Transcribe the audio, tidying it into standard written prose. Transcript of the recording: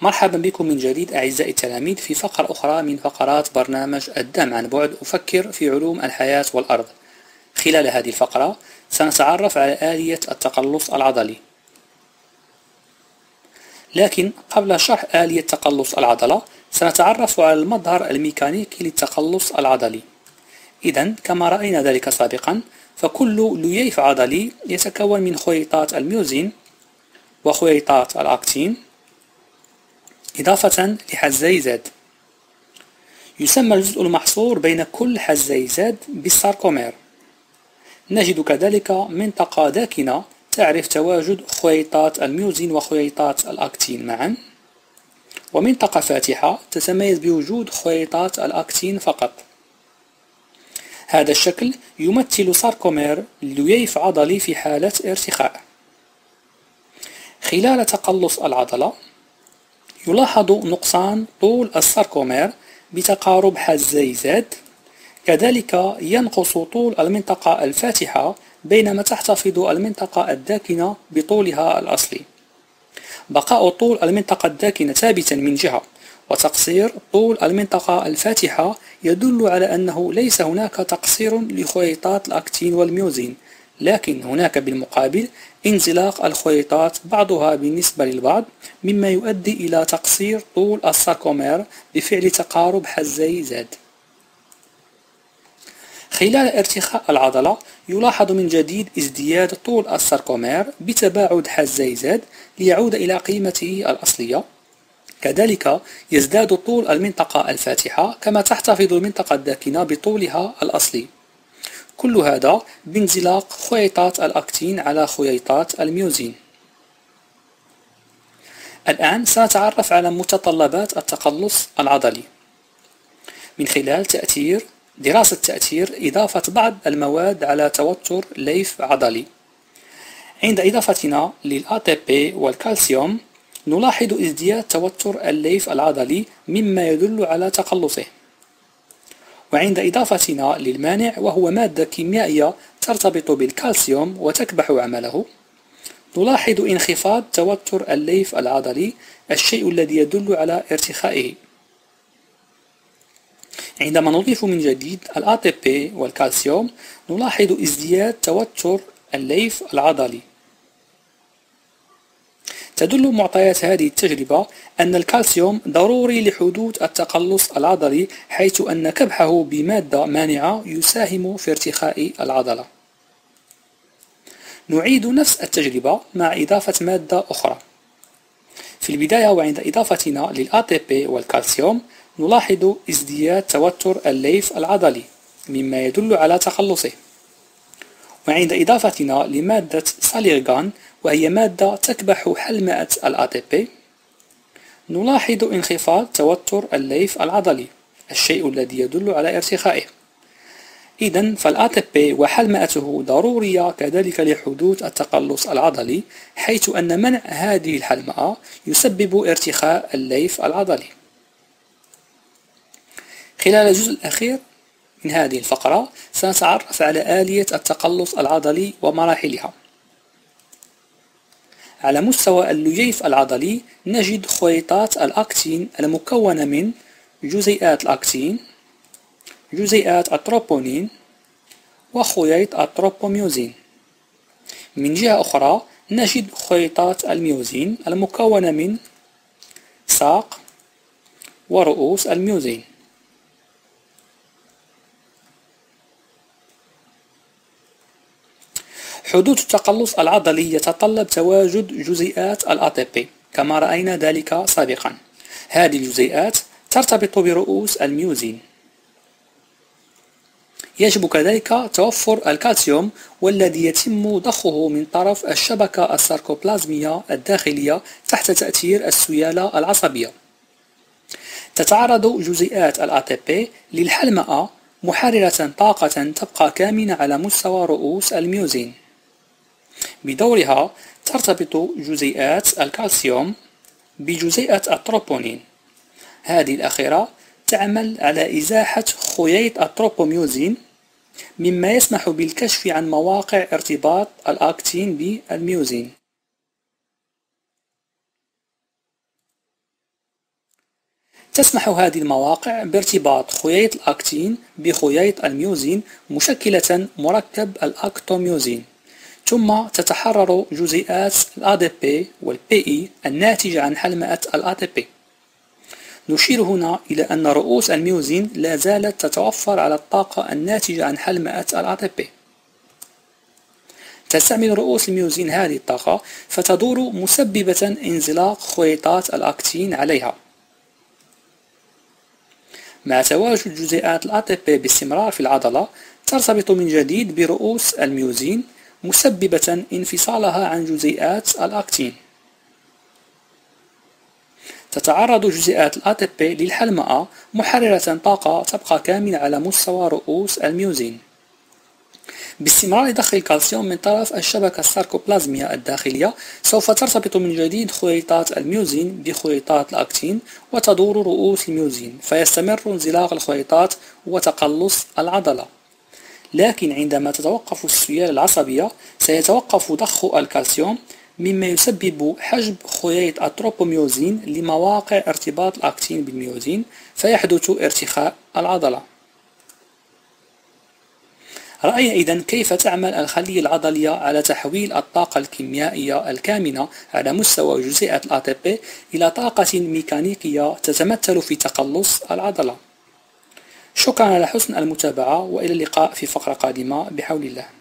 مرحبا بكم من جديد أعزائي التلاميذ في فقرة أخرى من فقرات برنامج الدعم عن بعد أفكر في علوم الحياة والأرض. خلال هذه الفقرة سنتعرف على آلية التقلص العضلي. لكن قبل شرح آلية تقلص العضلة سنتعرف على المظهر الميكانيكي للتقلص العضلي. إذن كما رأينا ذلك سابقا فكل لييف عضلي يتكون من خيوطات الميوزين وخيوطات الأكتين إضافة لحزي زد. يسمى الجزء المحصور بين كل حزي زد بالساركومير. نجد كذلك منطقة داكنة تعرف تواجد خيوطات الميوزين وخيوطات الأكتين معا، ومنطقة فاتحة تتميز بوجود خيوطات الأكتين فقط. هذا الشكل يمثل ساركومير لييف عضلي في حالة ارتخاء. خلال تقلص العضلة يلاحظ نقصان طول الساركومير بتقارب حزي زد، كذلك ينقص طول المنطقة الفاتحة بينما تحتفظ المنطقة الداكنة بطولها الأصلي. بقاء طول المنطقة الداكنة ثابتا من جهة، وتقصير طول المنطقة الفاتحة يدل على أنه ليس هناك تقصير لخيوطات الأكتين والميوزين، لكن هناك بالمقابل انزلاق الخيوطات بعضها بالنسبة للبعض، مما يؤدي إلى تقصير طول الساركومير بفعل تقارب حزي زد. خلال ارتخاء العضلة يلاحظ من جديد ازدياد طول الساركومير بتباعد حزي زد ليعود إلى قيمته الأصلية. كذلك يزداد طول المنطقة الفاتحة كما تحتفظ المنطقة الداكنة بطولها الأصلي. كل هذا بانزلاق خيوطات الأكتين على خيوطات الميوزين. الآن سنتعرف على متطلبات التقلص العضلي من خلال دراسة تأثير إضافة بعض المواد على توتر ليف عضلي. عند إضافتنا للATP والكالسيوم نلاحظ ازدياد توتر الليف العضلي مما يدل على تقلصه. وعند إضافتنا للمانع وهو مادة كيميائية ترتبط بالكالسيوم وتكبح عمله نلاحظ انخفاض توتر الليف العضلي، الشيء الذي يدل على ارتخائه. عندما نضيف من جديد الATP والكالسيوم نلاحظ ازدياد توتر الليف العضلي. تدل معطيات هذه التجربة أن الكالسيوم ضروري لحدوث التقلص العضلي، حيث أن كبحه بمادة مانعة يساهم في ارتخاء العضلة. نعيد نفس التجربة مع إضافة مادة أخرى. في البداية وعند إضافتنا للATP والكالسيوم نلاحظ ازدياد توتر الليف العضلي مما يدل على تقلصه. وعند إضافتنا لمادة ساليرغان وهي مادة تكبح حلمأة الATP نلاحظ انخفاض توتر الليف العضلي، الشيء الذي يدل على ارتخائه. إذن فالATP وحلمأته ضرورية كذلك لحدوث التقلص العضلي، حيث أن منع هذه الحلمأة يسبب ارتخاء الليف العضلي. خلال الجزء الأخير من هذه الفقرة سنتعرف على آلية التقلص العضلي ومراحلها. على مستوى اللييف العضلي نجد خيوطات الأكتين المكونة من جزيئات الأكتين، جزيئات التروبونين، وخيوط التروبوميوزين. من جهة أخرى نجد خيوطات الميوزين المكونة من ساق ورؤوس الميوزين. حدوث التقلص العضلي يتطلب تواجد جزيئات الATP كما رأينا ذلك سابقا. هذه الجزيئات ترتبط برؤوس الميوزين. يجب كذلك توفر الكالسيوم والذي يتم ضخه من طرف الشبكة الساركوبلازمية الداخلية تحت تأثير السيالة العصبية. تتعرض جزيئات الATP للحلمأة محررة طاقة تبقى كامنة على مستوى رؤوس الميوزين. بدورها ترتبط جزيئات الكالسيوم بجزيئة التروبونين. هذه الأخيرة تعمل على إزاحة خيوط التروبوميوزين مما يسمح بالكشف عن مواقع ارتباط الأكتين بالميوزين. تسمح هذه المواقع بارتباط خييط الأكتين بخييط الميوزين مشكلة مركب الأكتوميوزين، ثم تتحرر جزيئات ال ADP وال PE الناتجة عن حلمأة ال ATP. نشير هنا إلى أن رؤوس الميوزين لا زالت تتوفر على الطاقة الناتجة عن حلمأة ال ATP. تستعمل رؤوس الميوزين هذه الطاقة فتدور مسببة انزلاق خيوطات الأكتين عليها. مع تواجد جزيئات ال ATP باستمرار في العضلة ترتبط من جديد برؤوس الميوزين مسببة انفصالها عن جزيئات الأكتين. تتعرض جزيئات ال ATP للحلمأة محررة طاقة تبقى كامنة على مستوى رؤوس الميوزين. باستمرار ضخ الكالسيوم من طرف الشبكة الساركوبلازمية الداخلية سوف ترتبط من جديد خيوطات الميوزين بخيوطات الأكتين وتدور رؤوس الميوزين، فيستمر انزلاق الخيوطات وتقلص العضلة. لكن عندما تتوقف السيالة العصبية سيتوقف ضخ الكالسيوم، مما يسبب حجب خييط التروبوميوزين لمواقع ارتباط الأكتين بالميوزين، فيحدث ارتخاء العضلة. رأينا إذن كيف تعمل الخلية العضلية على تحويل الطاقة الكيميائية الكامنة على مستوى جزيئة ال ATP إلى طاقة ميكانيكية تتمثل في تقلص العضلة. شكرا على حسن المتابعة، وإلى اللقاء في فقرة قادمة بحول الله.